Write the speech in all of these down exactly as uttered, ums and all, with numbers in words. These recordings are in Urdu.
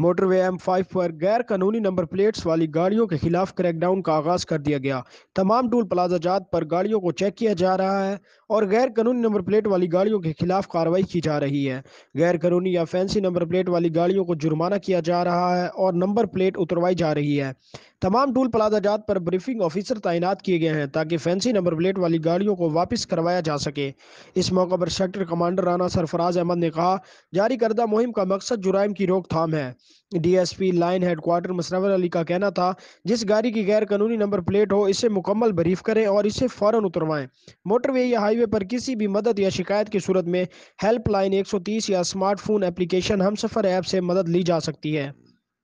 موٹر وے ایم فائیو پر غیر قانونی نمبر پلیٹس والی گاڑیوں کے خلاف کریک ڈاؤن کا آغاز کر دیا گیا۔ تمام ٹول پلازہ جات پر گاڑیوں کو چیک کیا جا رہا ہے اور غیر قانونی نمبر پلیٹ والی گاڑیوں کے خلاف کارروائی کی جا رہی ہے۔ غیر قانونی یا فینسی نمبر پلیٹ والی گاڑیوں کو جرمانہ کیا جا رہا ہے اور نمبر پلیٹ اتروائی جا رہی ہے۔ تمام ٹول پلازہ جات پر بریفنگ آفیسر تعینات کیے گئے ہیں تاکہ فینسی نمبر پلیٹ والی گاڑیوں کو واپس کروایا جا سکے۔ اس موقع پر سیکٹر کمانڈر رانا سرفراز احمد نے کہا، جاری کردہ مہم کا مقصد جرائم کی روک تھام ہے۔ D S P line headquarter Masroor Ali کا کہنا تھا، جس گاڑی کی غیر قانونی نمبر پلیٹ ہو اسے مکمل بریف کریں اور اسے فوراً اتروائیں۔ موٹر وے یا ہائی وے پر کسی بھی مدد یا شکایت کی صورت میں ہیلپ لائن ایک سو تیس یا smart phone application Humsafar app سے مدد لی جا سکتی ہے۔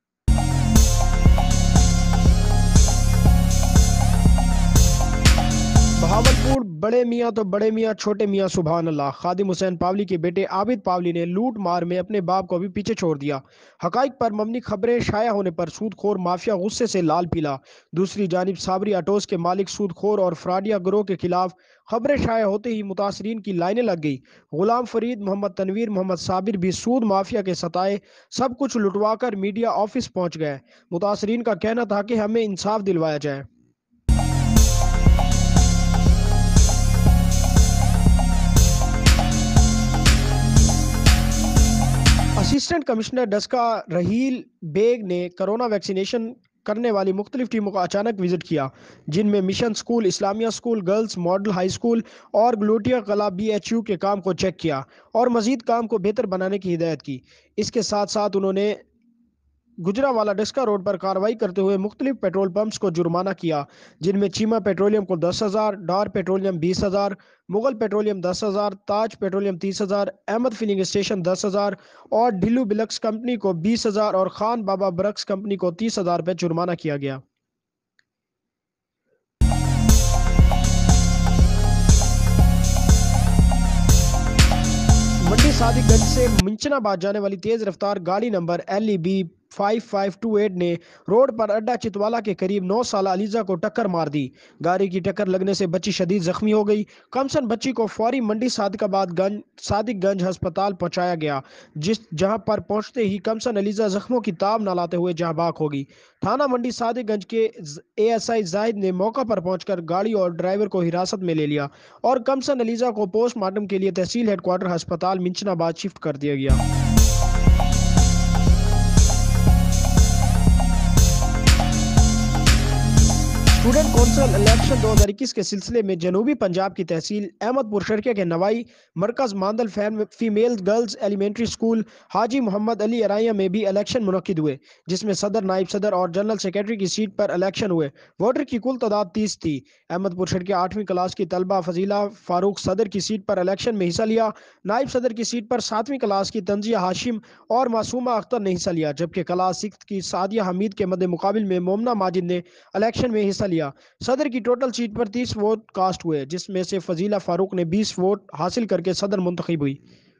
بہاولپور بڑے میاں تو بڑے میاں چھوٹے میاں سبحان اللہ، خادم حسین پاولی کے بیٹے عابد پاولی نے لوٹ مار میں اپنے باپ کو بھی پیچھے چھوڑ دیا۔ حقائق پر مبنی خبریں شائع ہونے پر سود خور مافیا غصے سے لال پیلا۔ دوسری جانب صابری آٹوز کے مالک سود خور اور فراڈیا گروہ کے خلاف خبریں شائع ہوتے ہی متاثرین کی لائنیں لگ گئی۔ غلام فرید، محمد تنویر، محمد صابر بھی سود مافیا کے ستائے سب کچھ لٹوا کر میڈیا آفس پہنچ گئے۔ متاثرین کا کہنا تھا کہ ہمیں انصاف دلوایا جائے۔ اسسٹنٹ کمشنر ڈسکا رحیل بیگ نے کرونا ویکسینیشن کرنے والی مختلف ٹیموں کا اچانک وزٹ کیا، جن میں mission school, Islamia school, girls model high school اور گلوٹیا کلا بی ایچ یو کے کام کو چیک کیا اور مزید کام کو بہتر بنانے کی ہدایت کی۔ اس کے ساتھ ساتھ انہوں نے گجرانوالہ ڈسکا روڈ پر کارروائی کرتے ہوئے مختلف پیٹرول پمپس کو جرمانہ کیا، جن میں چیمہ پیٹرولیم کو دس ہزار، ڈار پیٹرولیم بیس ہزار، مغل پیٹرولیم دس ہزار، تاج پیٹرولیم تیس ہزار، احمد فلنگ اسٹیشن دس ہزار اور ڈھلو بلکس کمپنی کو بیس ہزار اور خان بابا برکس کمپنی کو تیس ہزار روپے جرمانہ کیا گیا۔ منڈی صادق گنج سے منچن آباد جانے والی تیز رفتار گاڑی number L E B five five two eight نے روڈ پر اڈا چتوالا کے قریب نو سالہ علیزہ کو ٹکر مار دی۔ گاڑی کی ٹکر لگنے سے بچی شدید زخمی ہو گئی۔ کمسن بچی کو فوری منڈی صادق آباد گنج صادق گنج ہسپتال پہنچایا گیا، جس جہاں پر پہنچتے ہی کمسن علیزہ زخموں کی تاب نہ لاتے ہوئے جاں بحق ہو گئی۔ تھانہ منڈی صادق گنج کے اے ایس آئی زاہد نے موقع پر پہنچ کر گاڑی اور ڈرائیور کو حراست میں لے لیا اور کمسن علیزہ کو پوسٹ مارٹم کے لیے تحصیل ہیڈ کوارٹر ہسپتال منچن آباد شفٹ کر دیا گیا۔ اسٹوڈنٹ کونسل الیکشن دو ہزار اکیس کے سلسلے میں جنوبی پنجاب کی تحصیل احمد پور شرقیہ کے نوائی مرکز model female girls elementary school Haji Muhammad علی ارائیہ میں بھی الیکشن منعقد ہوئے، جس میں صدر، نائب صدر اور جنرل سیکرٹری کی سیٹ پر الیکشن ہوئے۔ ووٹر کی کل تعداد تیس تھی۔ احمد پور شرقیہ آٹھویں کلاس کی طالبہ فضیلہ فاروق صدر کی سیٹ پر الیکشن میں حصہ لیا۔ نائب صدر کی سیٹ پر ساتویں کلاس کی تنزیہ ہاشم اور معصومہ اختر نے حصہ لیا، جبکہ کلاس سکس کی سعدیہ حمید کے مد مقابل میں مومنہ ماجد نے الیکشن میں حصہ لیا۔ صدر کی ٹوٹل سیٹ پر تیس ووٹ کاسٹ ہوئے، جس میں سے فضیلہ فاروق نے بیس ووٹ حاصل کر کے صدر منتخب ہوئی۔